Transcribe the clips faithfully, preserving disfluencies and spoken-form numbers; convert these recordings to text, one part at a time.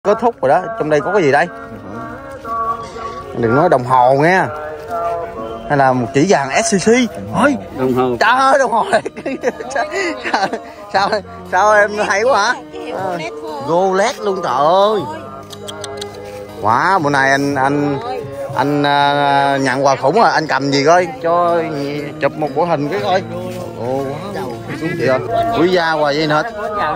Kết thúc rồi đó. Trong đây có cái gì đây? Đừng nói đồng hồ nghe, hay là một chỉ vàng ét xê xê. Thôi đồng hồ. Trời ơi, đồng hồ này. sao, sao sao em hay quá hả? À, Rolex luôn, trời ơi. Wow, bữa nay anh anh anh uh, nhận quà khủng rồi. Anh cầm gì coi cho chụp một bộ hình cái coi. Ồ, wow. Xuống chị ơi, quý gia quà gì hết.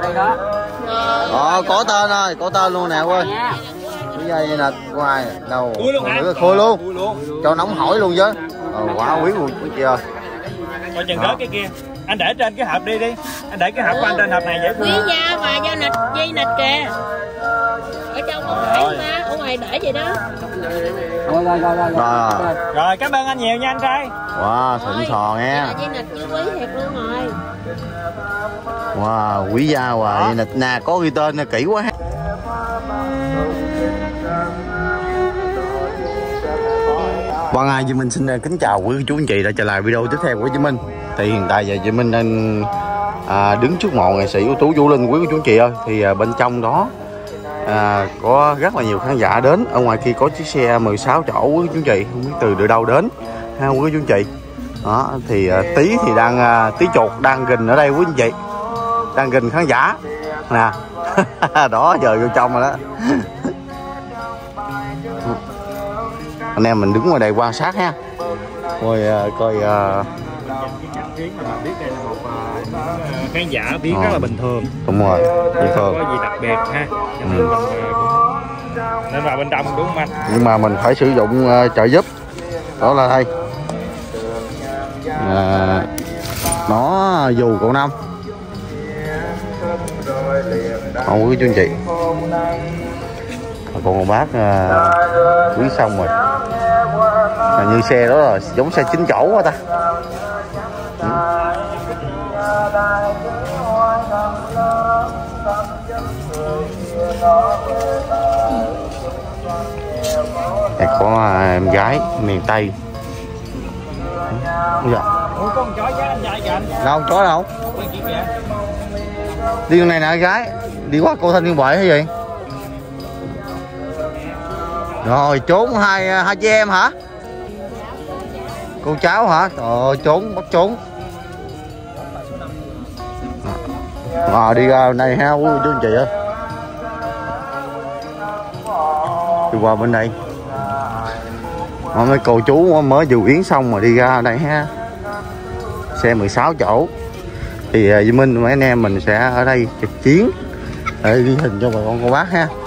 Ờ, có tên rồi, có tên luôn nè ơi. Quý gia gì nè, ngoài đâu khôi luôn, cho nóng hỏi luôn chứ. Ờ, quá quý luôn chị ơi. Coi chừng đó cái kia, anh để trên cái hộp đi đi, anh để cái hộp của anh trên hộp này dễ thương. Quý gia và gia nịch, dây nịch kìa. Ở trong không phải mà, ở ngoài để vậy đó. Rồi rồi rồi rồi. Rồi, rồi cảm ơn anh nhiều nha anh trai. Wow, xịn sò nghe. Dây nịch như quý thiệt luôn rồi. Wow, quý gia hoài vậy nè, nè có ghi tên nè, kỹ quá. Vâng, ai Duy Minh xin kính chào quý chú anh chị đã trở lại video tiếp theo của Duy Minh. Thì hiện tại giờ Duy Minh đang à, đứng trước mộ nghệ sĩ ưu tú Vũ Linh, quý chú anh chị ơi. Thì à, bên trong đó à, có rất là nhiều khán giả đến. Ở ngoài kia có chiếc xe mười sáu chỗ quý chú anh chị, không biết từ từ đâu đến ha quý chú anh chị. Đó thì à, tí thì đang à, tí chuột đang gình ở đây quý anh chị, đang gình khán giả nè. Đó giờ vô trong rồi đó. Anh em mình đứng ngoài đây quan sát ha, coi coi uh... khán giả viếng rất là bình thường. Đúng rồi, bình thường, không có gì đặc biệt ha. Ừ. Nên vào bên trong đúng không anh? Nhưng mà mình phải sử dụng uh, trợ giúp. Đó là đây à, nó dù cậu Năm. Không quý chú anh chị, còn bác uh, quý xong rồi. Là như xe đó là giống xe chín chỗ quá ta. Ừ. Đây có em gái miền Tây. Dạ. Ủa, có con chó giá anh trai kìa anh. Đâu chó đâu. Đi đường này nè gái, đi qua cô Thanh Niên Huệ hay gì? Rồi trốn hai hai chị em hả? Cô cháu hả? Trời, trốn bắt trốn. À, đi ra này ha quý chú anh chị ơi. Đi qua bên đây. Mà mấy cô chú mới dự yến xong mà đi ra đây ha. Xe mười sáu chỗ. Thì Duy Minh mấy anh em mình sẽ ở đây trực chiến để ghi hình cho bà con cô bác ha.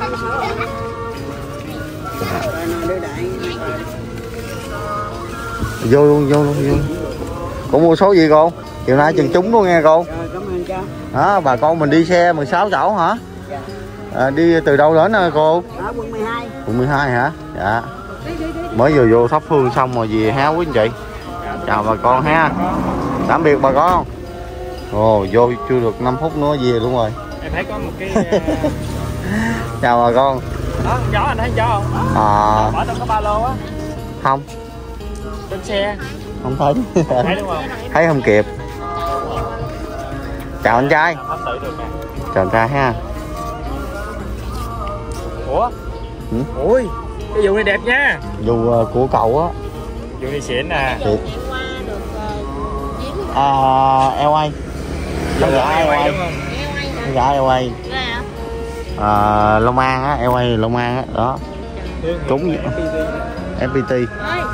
Vô luôn, vô luôn, vô. Cô mua số gì cô? Chiều nay chừng trúng luôn nghe cô. Đó, bà con mình đi xe mười sáu chỗ hả? À, đi từ đâu đến hả cô? Ở quận mười hai. Quận mười hai hả? Dạ. Mới vừa vô thắp hương xong rồi về ha quý anh chị. Chào bà con ha. Tạm biệt bà con. Ồ, vô chưa được năm phút nữa về luôn rồi. Em thấy có một cái chào bà con. Đó, chó anh thấy chó không? À... Bỏ trong cái ba lô á. Không. Trên xe. Không thấy. Thấy đúng không? Thấy không kịp. Chào anh trai. Chào anh trai ha. Ủa? Ừ? Ui, cái dù này đẹp nha. Dù uh, của cậu á. Dù này xịn nè. Thiệt. À, eo ai. Dù Dạ eo ai. Dạ eo ai. À, Long An á, eo ai Long An á, đó. Trúng ép pê tê.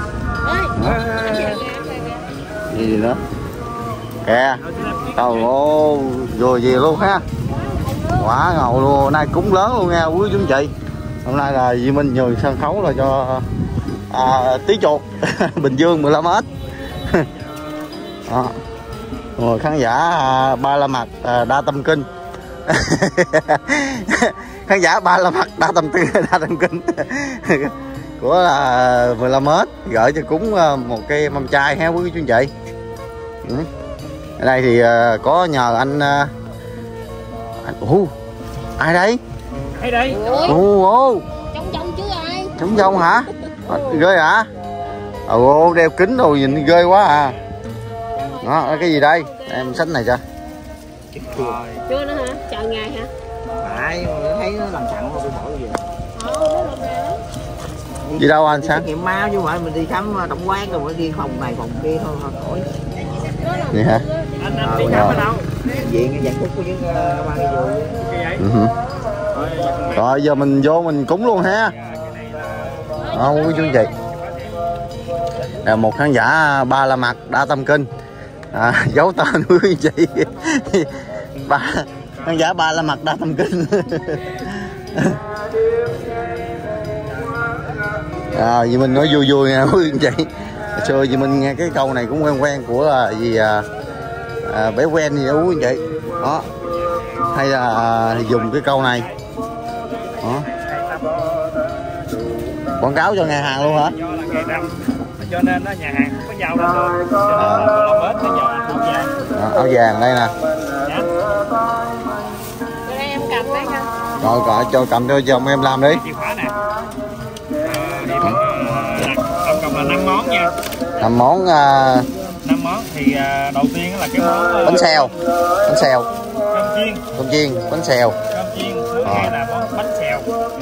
Gì gì nữa? Kìa. Trời ơi, rồi gì luôn ha. Quá ngầu luôn, hôm nay cúng lớn luôn nha quý chú anh chị. Hôm nay là Duy Minh nhường sân khấu là cho à, tí chuột Bình Dương mười lăm ét. Đó. Rồi khán giả à, ba la mặt à, đa tâm kinh. Khán giả ba la mặt đa tâm đa tâm kinh của là mười lăm ét gửi cho cúng một cái mâm chai ha quý chú anh chị. Ừ. Ở đây thì uh, có nhờ anh uh, anh uh, ai đây? Ai đây? Ồ ô. Trống trống chứ ai? Trống trống hả? Ghê hả? Ồ đeo kính rồi nhìn ghê quá à. Đó, cái gì đây? Em xách này cho. Chưa nữa hả? Chờ ngày hả? Tại thấy nó làm sẵn rồi tôi bỏ gì. Đi đâu anh Sáng? Nghiệm máu chứ không phải mình đi khám tổng quán rồi mới đi phòng này phòng kia thôi khỏi. Vậy hả? Anh anh đi khám ở đâu? Viện giải phúc của những ba cái vụ. Ừ. Rồi giờ mình vô mình cúng luôn ha. Không quý chú anh chị. Là một khán giả Ba La Mật đã tâm kinh. À, giấu tên quý anh chị. Ba khán giả Ba La Mật đã tâm kinh. À, vì mình nói vui vui nha quý anh chị. Hồi xưa vì mình nghe cái câu này cũng quen quen của gì à, à, bé quen gì đó quý anh chị. Đó. Hay là à, dùng cái câu này. Đó. Quảng cáo cho nhà hàng luôn hả? Do là ngày rằm cho nên đó nhà hàng không có giao lên được. Cho nên là làm bếp bây giờ áo vàng. À, áo vàng đây nè. Dạ. Đây em cầm đấy nha. Rồi gọi cho cầm cho chồng em làm đi. Chìa khóa nè. Thì bằng tổng cộng là năm món nha. Làm món à, năm món thì à, đầu tiên là cái món bánh xèo, bánh xèo, cơm chiên, cơm chiên, bánh xèo. cơm chiên, thứ À. hai là món bánh xèo.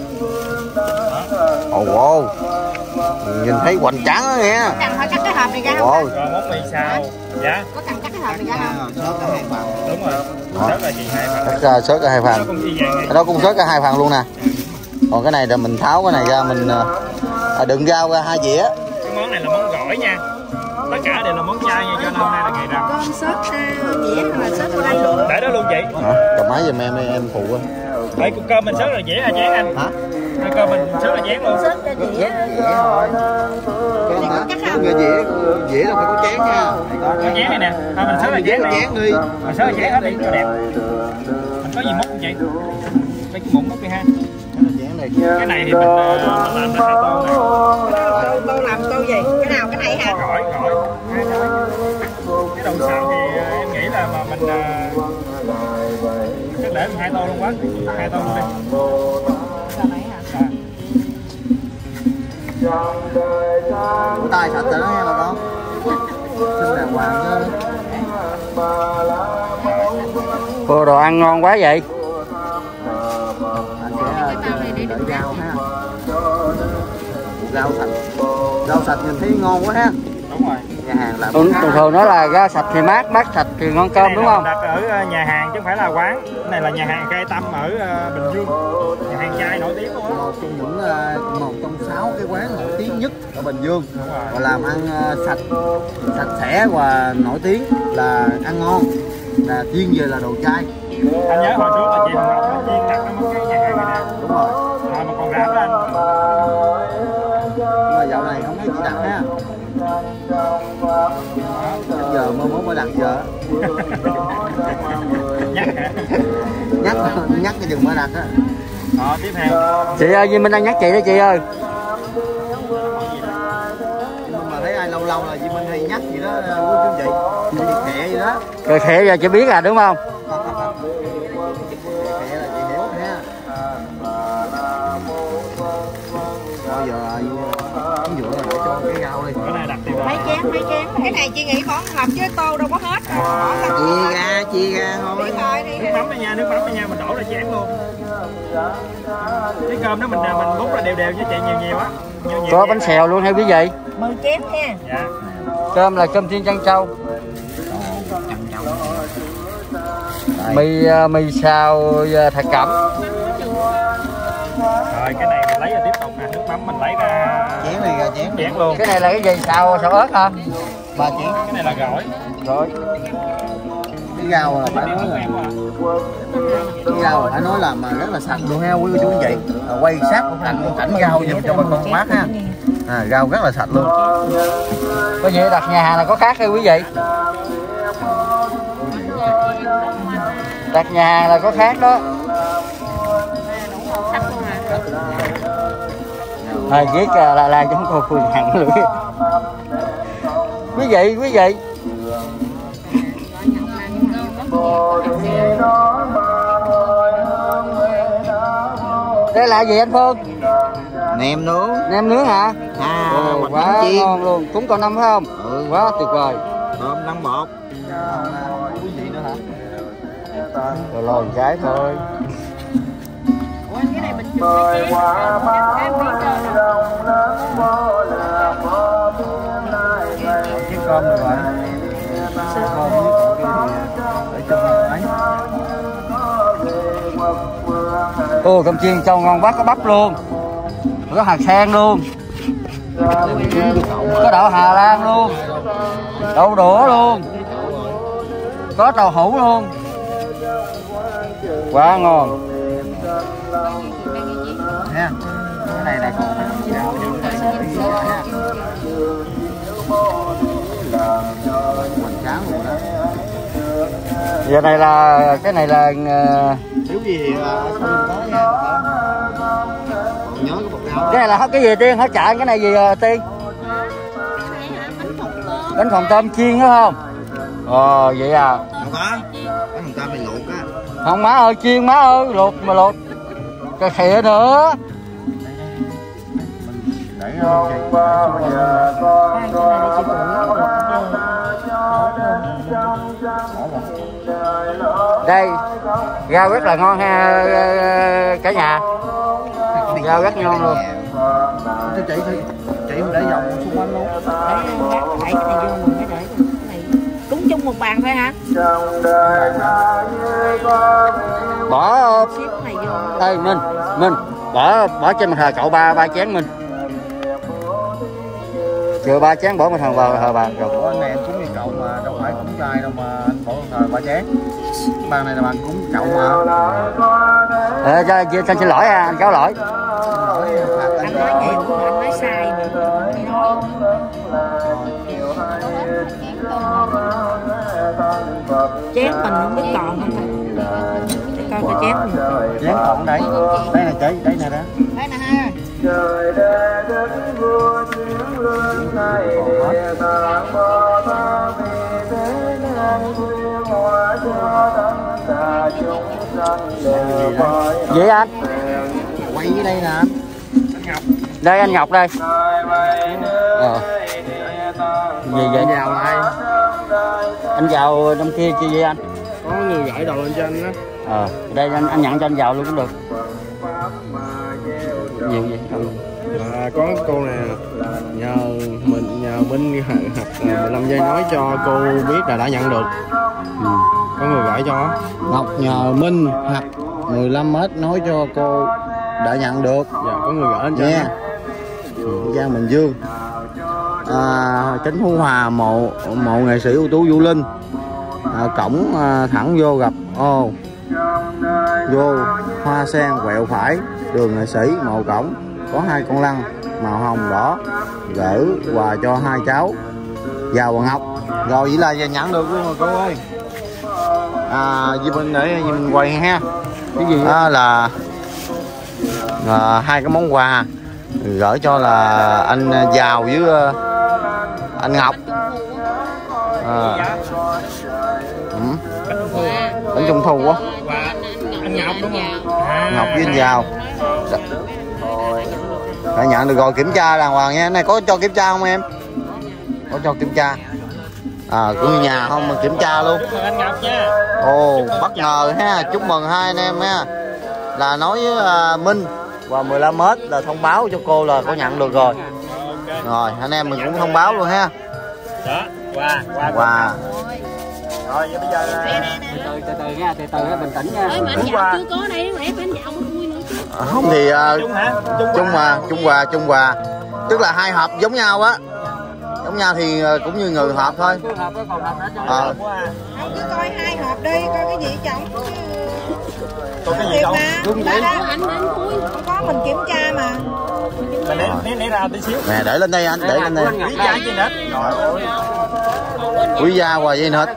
Ồ wow. Nhìn thấy hoành tráng đó nghe. Cần phải cắt cái hộp này ra không? Wow. Rồi món mì xào. Dạ. Có cần cắt cái hộp này ra không? Sớt cả hai phần. Đúng rồi. Rất là chị hai phần. Cắt ra sớt cả hai Nó phần. cũng chi dạng này. Cái đó cũng sớt cả hai phần luôn nè. Còn cái này là mình tháo cái này ra mình à, đựng rau ra hai dĩa. Cái món này là món gỏi nha. Tất cả đều là món chay nha, cho nên hôm nay là ngày rằm. Con sốt dĩa hay là sốt đồ ăn luôn? Để đó luôn chị. Hả? Cầm máy giùm em đi, em phụ á. Đây cơm mình sớt là dễ hả chén anh? Hả? Đây, cơm mình sớt là chén luôn. Sốt cho dĩa. Cơm hả? Cái dĩa, dĩa là phải có chén nha. Có chén này nè. Thôi mình sớt là chén đi. Chén đi. Mình sớt là chén hết đi cho đẹp. Mình có gì múc không chị? Đây cái muỗng múc đi ha. Chén này. Cái này thì mình, uh, mình làm ra hai tô này. Tô, tô làm tô gì? Cái nào cái này hả? Gỏi, gỏi. Cái đầu xào thì uh, em nghĩ là mà mình uh, chắc để mình hai tô luôn quá. Hai tô luôn đi. Rửa tay sạch rồi đó nghe bà con. Xin đàng hoàng chứ. Cô đồ ăn ngon quá vậy. Anh sẽ đợi rau ha. Rau sạch. Rau sạch nhìn thấy ngon quá ha. Đúng rồi. Nhà hàng làm. Thường thường nói là rau sạch thì mát, mát sạch thì ngon cơm đúng không? Đặt ở nhà hàng chứ không phải là quán. Cái này là nhà hàng Cây Tâm ở Bình Dương. Nhà hàng chay nổi tiếng luôn á. Một trong những uh, một trong sáu cái quán nổi tiếng nhất ở Bình Dương. Đúng rồi. Và làm ăn uh, sạch, sạch sẽ và nổi tiếng là ăn ngon. Là chuyên về là đồ chay. Anh nhớ hồi trước là chị Hồng Ngọc là chuyên đặt ở một cái nhà hàng này nè. Đúng rồi. Rồi mà còn rạp đó anh. Nhưng mà dạo này không thấy chị đặt ha. Giờ mơ mốt mới đặt giờ. Nhắc hả? Nhắc nhắc cái dừng mới đặt á. Ờ, tiếp theo. Chị ơi, Duy Minh đang nhắc chị đó chị ơi. Nhưng mà thấy ai lâu lâu là chị Minh hay nhắc gì đó quý chú chị. Chị khẽ gì đó. Rồi khẽ giờ chị biết là đúng không? Khẽ là chị hiểu ha. Bây giờ cái dựa là để cho cái rau đi. Cái này đặt thì Mấy chén, mấy chén. Cái này chị nghĩ món hộp chứ tô đâu có hết. Chia ra, chia ra thôi. Biết thôi đi. nước mắm đó nha, nước mắm đó nha, mình đổ ra chén luôn. Cái cơm đó mình mình múc ra đều đều cho chị nhiều nhiều á. Nhiều nhiều Có vậy. bánh xèo luôn hay quý vị? mười chén nha. Dạ. Cơm là cơm chiên trân châu. Mì mì xào thạch cẩm. Rồi cái này mình lấy ra tiếp tục nè, nước mắm mình lấy ra Chén này ra chén. chén luôn. Cái này là cái gì? Xào xào ớt hả? Ba chén. Cái này là gỏi. Rồi. Cái rau là phải nói là cái rau là phải nói là mà rất là sạch luôn ha quý chú anh chị. À, quay sát cảnh cảnh rau giùm cho bà con bác ha. À, rau rất là sạch luôn. Có gì đặt nhà hàng là có khác hay quý vị? Đặt nhà hàng là có khác đó. Thôi ghét là là chúng tôi phường hẳn luôn. Quý vị, quý vị. Đây là gì anh Phương? Nem nướng. Nem nướng hả? À, Ồ, quá ngon luôn. Cũng còn năm phải không? Ừ. Quá tuyệt vời. Tôm năm bột. Quý vị nữa hả? Rồi lòi cái thôi. Chiếc cơm rồi vậy. Cơm với con kia thì để cho ấy. Ô, cơm chiên trâu ngon quá, có bắp luôn, có hạt sen luôn, có đậu Hà Lan luôn, đậu đũa luôn, có tàu hũ luôn, quá ngon nha. Cái này là còn giờ này là cái này là Thiếu gì thì không có nha. Nhớ cái bột rau. cái này là cái gì Tiên? Hết chạy cái này gì Tiên? Bánh phồng tôm chiên đó không? Ờ vậy à? Không có. Bánh phồng tôm mình luộc á. Không má ơi, chiên má ơi, luộc mà luộc. Cái khịa nữa. Đây rau rất là ngon ha cả nhà, rau rất ngon luôn. Chị chị chị để vòng xung quanh luôn. Để cái này vô mình cái để cái này cúng chung một bàn thôi hả? Bỏ Xếp này vô. ê Minh Minh bỏ bỏ trên mặt thờ cậu ba ba chén Minh, chưa ba chén bỏ mặt thờ vào thờ bà rồi. Ủa, anh này anh cúng như cậu mà đâu phải cúng cho ai đâu mà anh bỏ thờ ba chén. Bàn này là bàn cúng cậu mà. Ờ cho, cho, cho xin lỗi à, anh cáo lỗi. Anh nói vậy mà anh nói sai mà. Chén mình không biết còn không ta? Để coi coi chén mình. Chén còn đấy, đây là trái đấy nè đó. Đây nè ha. Trời đã đến vua chiến lương này địa tạng bồ tát vì thế nên khuyên hóa cho tất cả chúng sanh đều phải Vậy anh? Quay dưới đây nè. Đây anh Ngọc đây. Ờ. Gì vậy? Anh vào lại. Anh vào trong kia chi vậy anh? Có người gửi đồ lên trên đó. Ờ, đây anh anh nhận cho anh vào luôn cũng được. Nhiều vậy không? À, có cô nè, nhờ mình nhờ Minh hoặc mười lăm giây nói cho cô biết là đã nhận được. Ừ. Có người gửi cho. Ngọc nhờ Minh hoặc mười lăm mét nói cho cô đã nhận được. Dạ, có người gửi lên cho. Nha. Giang Bình Dương. À, Tránh Phú Hòa mộ mộ nghệ sĩ ưu tú Vũ Linh. À, cổng à, thẳng vô gặp ô vô hoa sen quẹo phải đường nghệ sĩ mộ cổng có hai con lăng màu hồng đỏ gửi quà cho hai cháu giàu và Ngọc rồi. Vậy là giờ nhận được luôn rồi cô ơi. À Di Minh để Di Minh quay ha. Cái gì đó là à, hai cái món quà gửi cho là anh Giàu với uh, anh Ngọc. À. Ừ. Bánh trung thu á. Anh Ngọc đúng không? À, Ngọc với anh Giàu đã nhận được rồi, kiểm tra đàng hoàng nha. Này có cho kiểm tra không em? Có cho kiểm tra. À của người nhà không mà kiểm tra luôn. chúc mừng anh Ngọc nha. Ồ bất ngờ ha. Chúc mừng hai anh em ha. Là nói với uh, Minh và mười lăm mét là thông báo cho cô là có nhận được rồi. Okay. Rồi anh em mình cũng thông báo luôn ha. Đó, quà, quà. Wow. Rồi vậy bây giờ Từ từ từ từ nha, từ từ nha, bình tĩnh nha. Ê mà anh Dạo chưa có đây, lẽ anh Dạo mới vui nữa chứ. À, không thì uh, chung hả? chung quà, chung quà, chung quà. Tức là hai hộp giống nhau á. Giống nhau thì uh, cũng như người hộp thôi. Ờ. Không cứ coi hai hộp đi, coi cái gì chồng. Còn cái gì không? Đúng vậy. Anh đến cuối. Không có mình kiểm tra mà. Mình để để để ra tí xíu. Nè để lên đây anh, để lên đây. Quý gia gì hết. Rồi. Quý gia quà gì hết.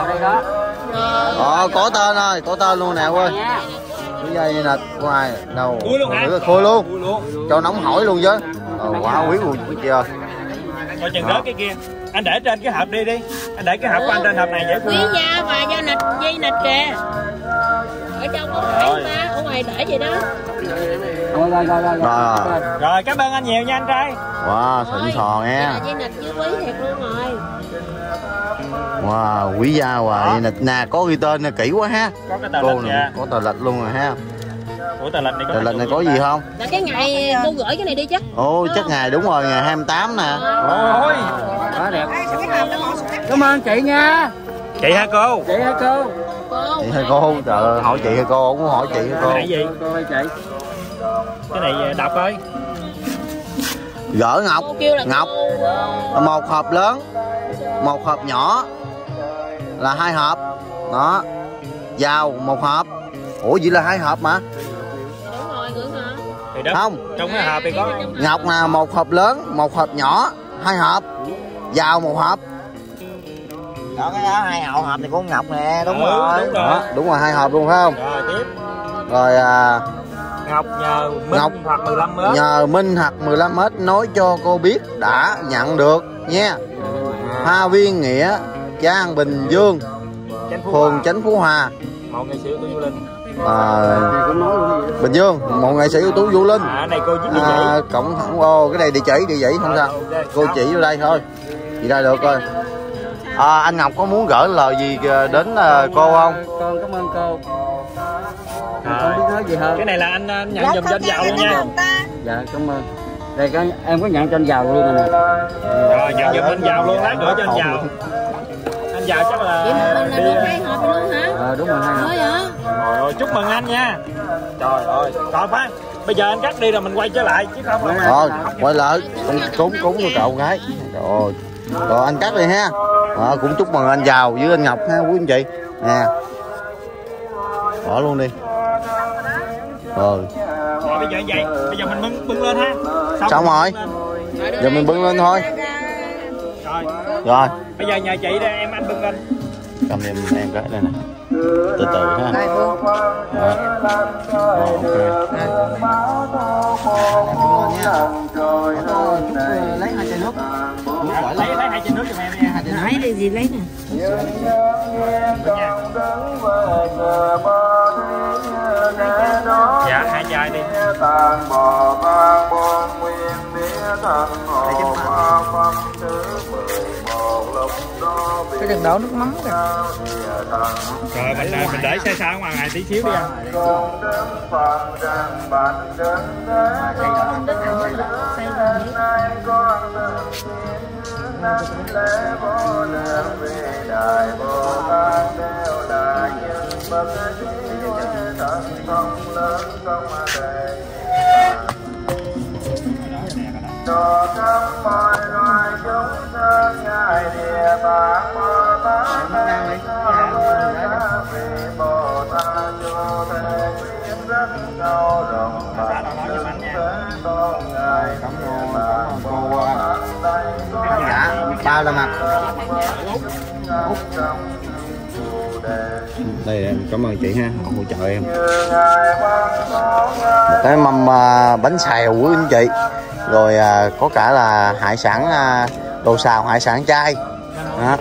Ờ có tên rồi, có tên luôn nè ơi. Quý gia gì hết. Của ai? Đâu. Khui luôn hả? Khui luôn. Cho nóng hổi luôn chứ. Ờ quá quý luôn chưa. Coi chừng đó cái kia. Anh để trên cái hộp đi đi. Anh để cái hộp của anh trên hộp này dễ Quý gia và gia nịch, dây nịch kìa. Ở trong có phải ta, ở ngoài để vậy đó. Rồi rồi rồi rồi. Rồi. Rồi cảm ơn anh nhiều nha anh trai. Wow, xịn sò nghe. Dây nịch với quý thiệt luôn rồi. Wow, quý gia quà vậy nè, nè có ghi tên nè, kỹ quá ha. Có cái tờ Cô lịch nè, nha. có tờ lịch luôn rồi ha. Ủa tờ lịch này có Tờ lịch này có gì không? Là cái ngày cô gửi cái này đi chắc. Ồ chắc ngày đúng rồi, ngày hai mươi tám nè. Ôi Quá đẹp. Cảm ơn chị nha. chị hả cô? Chị hả cô? Cô. Chị hay cô, trời ơi, hỏi chị hay cô, không có hỏi chị hay cô. Cái này gì? Cô ơi chị. Cái này đọc ơi. Gỡ ngọc, Cô kêu là ngọc, cô. một hộp lớn, một hộp nhỏ là hai hộp, đó, vào một hộp. Ủa vậy là hai hộp mà? Đúng rồi, gửi hả? Thì đó, Không. trong cái hộp thì có Ngọc là một hộp lớn, một hộp nhỏ, hai hộp, vào một hộp. Đó cái đó hai hộp hộp thì con Ngọc nè, đúng Ừ, rồi. đúng rồi. Đó, đúng rồi, hai hộp luôn phải không? Rồi tiếp. Rồi à, Ngọc nhờ Minh Ngọc hoặc mười lăm mét. nhờ Minh hoặc mười lăm mét nói cho cô biết đã nhận được nha. Hoa Viên Nghĩa, Trang Bình Dương, Chánh Phú phường Hòa. Chánh Phú Hòa, Một nghệ sĩ ưu tú Du Linh. à, Bình Dương, một nghệ sĩ ưu tú Du Linh. À này cô viết địa À, chỉ. cộng thẳng ô cái này địa chỉ địa chỉ không sao. Ok, Cô xong. chỉ vô đây thôi. Chị đây được rồi. À, anh Ngọc có muốn gửi lời gì đến à, cô không? Con cảm ơn cô. Rồi. Không biết nói gì hơn. Cái này là anh anh nhận dùm cho anh giàu luôn nha. Dạ cảm ơn. Đây cái em có nhận cho anh giàu luôn nè. Rồi nhận dùm anh giàu luôn, lát gửi cho anh giàu. Anh giàu chắc Vậy mà là mình là đi. được hai hộp luôn hả? Ờ đúng rồi hai hộp. Thôi hả? Rồi, rồi chúc mừng anh nha. Trời ơi, còn khoan. Bây giờ anh cắt đi rồi mình quay trở lại chứ không là Rồi, quay lại cúng cúng cúng cho cậu gái. Rồi, rồi anh cắt đi ha. À, cũng chúc mừng anh giàu với anh Ngọc ha quý anh chị. Nè. Bỏ luôn đi. Rồi. Rồi bây giờ vậy, bây giờ mình bưng bưng lên ha. Xong rồi. Bưng lên. Giờ mình bưng lên thôi. Rồi, Rồi. bây giờ nhờ chị đây em anh bưng lên. Cầm em em cái đây nè. Từ từ ha. Rồi. Rồi, ok. Lấy hai chai nước. Lấy lấy hai chai nước giùm em nha. Lấy đi gì lấy nè. Dạ hai chai đi. Cái đừng đổ nước mắm kìa. Rồi mình mình để xe xa ở ngoài này tí xíu đi anh. Cho khắp mọi loài chúng sinh ngài địa tạng Bồ Tát Thế Ca Vì Bồ Tát vô thể quyết rất cao rộng bằng đức thế tôn ngài địa tạng Bồ Tát đây có Dạ, bao là mặt. Đây em cảm ơn chị ha, hỗ trợ em. Một cái mâm à, bánh xèo quý anh chị. Rồi à, có cả là hải sản à, đồ xào hải sản chay. Đó.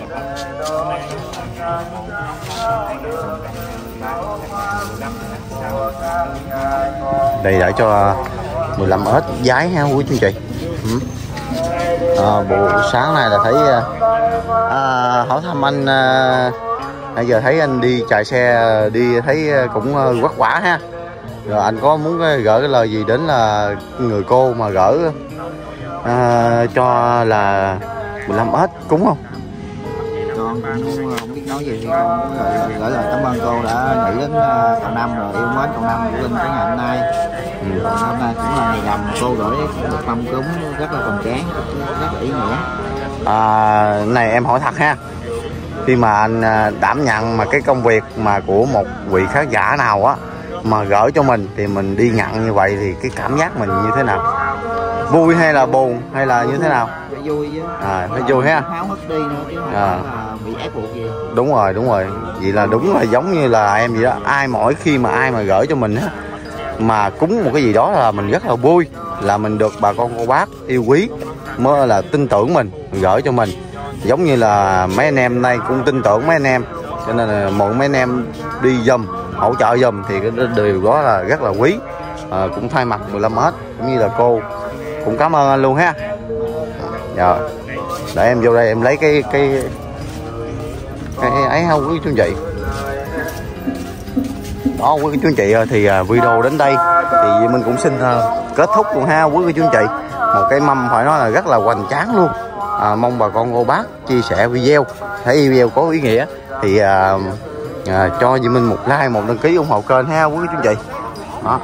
Đây để cho mười lăm ếch giái ha quý anh chị. Ừ. À, buổi sáng này là thấy à, hỏi thăm anh à, nãy giờ thấy anh đi chạy xe đi thấy cũng vất vả ha. Rồi anh có muốn gửi cái lời gì đến là người cô mà gửi à, cho là mười lăm ếch cúng không? Con cũng không biết nói gì thì con gửi, gửi lời cảm ơn cô đã nghĩ đến uh, cậu Năm rồi yêu mến cậu Năm của Linh tới ngày hôm nay. Ừ. Hôm nay cũng là ngày rằm, cô gửi một mâm cúng rất là hoành tráng, rất là ý nghĩa. À, này em hỏi thật ha, khi mà anh đảm nhận mà cái công việc mà của một vị khán giả nào á mà gửi cho mình thì mình đi nhận như vậy thì cái cảm giác mình như thế nào? Vui hay là buồn hay là như thế nào? Phải vui chứ. À, phải vui ha. Háo hức đi nữa chứ không À. là bị ép buộc gì. Đúng rồi, đúng rồi. Vậy là đúng là giống như là em vậy đó. Ai mỗi khi mà ai mà gửi cho mình á mà cúng một cái gì đó là mình rất là vui, là mình được bà con cô bác yêu quý mới là tin tưởng mình, gửi cho mình. Giống như là mấy anh em nay cũng tin tưởng mấy anh em, cho nên là mọi mấy anh em đi giùm hỗ trợ giùm thì cái điều đó là rất là quý. À, cũng thay mặt mười lăm ếch cũng như là cô cũng cảm ơn anh luôn ha. Rồi để em vô đây em lấy cái cái cái ấy không quý chú chị. Đó quý cô chú anh chị ơi, thì video đến đây thì Duy Minh cũng xin kết thúc luôn ha quý cô chú anh chị. Một cái mâm phải nói là rất là hoành tráng luôn. À, mong bà con cô bác chia sẻ video, thấy video có ý nghĩa thì à, à, cho Duy Minh một like, một đăng ký ủng hộ kênh ha quý cô chú anh chị. Đó.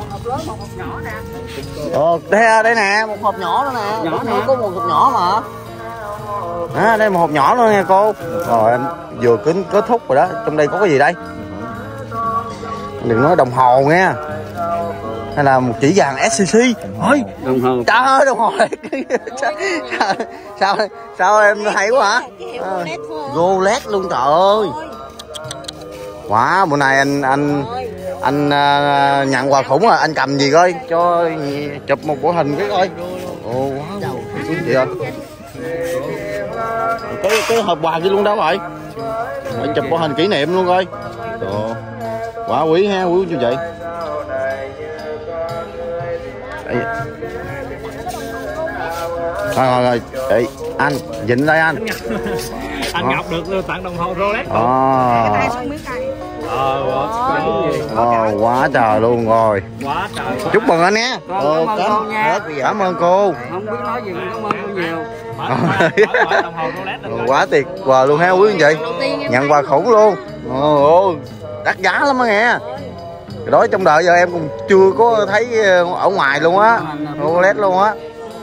Ờ, đây, đây nè, một hộp nhỏ nữa nè, nhỏ nè, có một hộp nhỏ mà. À, đây một hộp nhỏ luôn nha cô. Rồi em vừa kính kết thúc rồi đó. Trong đây có cái gì đây? Đừng nói đồng hồ nha. Hay là một chỉ vàng ét xê xê. Ôi, đồng hồ. Trời ơi, đồng hồ này. sao, sao, sao em hay quá hả? À, Rolex luôn trời ơi. Wow, bữa nay anh anh anh uh, nhận quà khủng rồi, anh cầm gì coi cho chụp một bộ hình cái coi. Ồ, wow, chị ơi. Cái cái hộp quà kia luôn đâu rồi? Anh chụp bộ hình kỷ niệm luôn coi. Trời, quá quý ha, quý chú chị. Rồi rồi rồi, chị, anh dịnh đây anh. Anh Ngọc được tặng đồng hồ Rolex. À. Ờ, Ờ, quá trời luôn rồi. Quá trời. Chúc mừng anh nhé. Ờ, cảm ơn cô nha. Cảm ơn cô. Không biết nói gì, cảm ơn cô nhiều. Đồng hồ Rolex. Quá tuyệt vời luôn ha quý anh chị. Nhận quà khủng luôn. Ồ, đắt giá lắm á nghe. Cái đó trong đời giờ em cũng chưa có thấy ở ngoài luôn á. Rolex luôn á.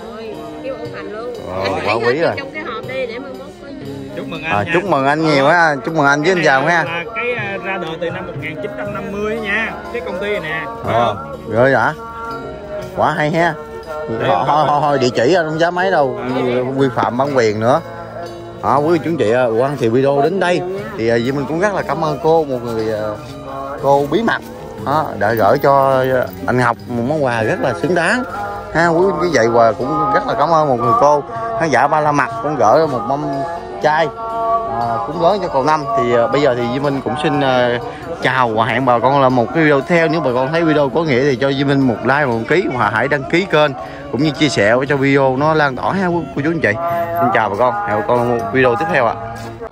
Ờ, quá quý rồi. Chúc mừng anh. À, nha. chúc mừng anh nhiều ha, chúc mừng anh với anh chào ha. Là cái uh, ra đời từ năm một nghìn chín trăm năm mươi nha, cái công ty này nè. Ờ, rồi hả? Quá hay ha. Thôi thôi thôi địa chỉ không dám mấy đâu, vi phạm bản quyền nữa. Đó, quý chú chị quan thì video đến đây thì Duy Minh cũng rất là cảm ơn cô, một người cô bí mật đó, đã gửi cho anh Ngọc một món quà rất là xứng đáng ha quý như vậy. Và cũng rất là cảm ơn một người cô khán giả Ba La Mặt cũng gửi một mâm chai à, cúng lớn cho cầu năm. Thì uh, bây giờ thì Duy Minh cũng xin uh, chào và hẹn bà con là một cái video theo. Nếu bà con thấy video có nghĩa thì cho Duy Minh một like, một ký và hãy đăng ký kênh cũng như chia sẻ cho video nó lan tỏa ha cô chú anh chị. Xin chào bà con, hẹn bà con một video tiếp theo ạ. À.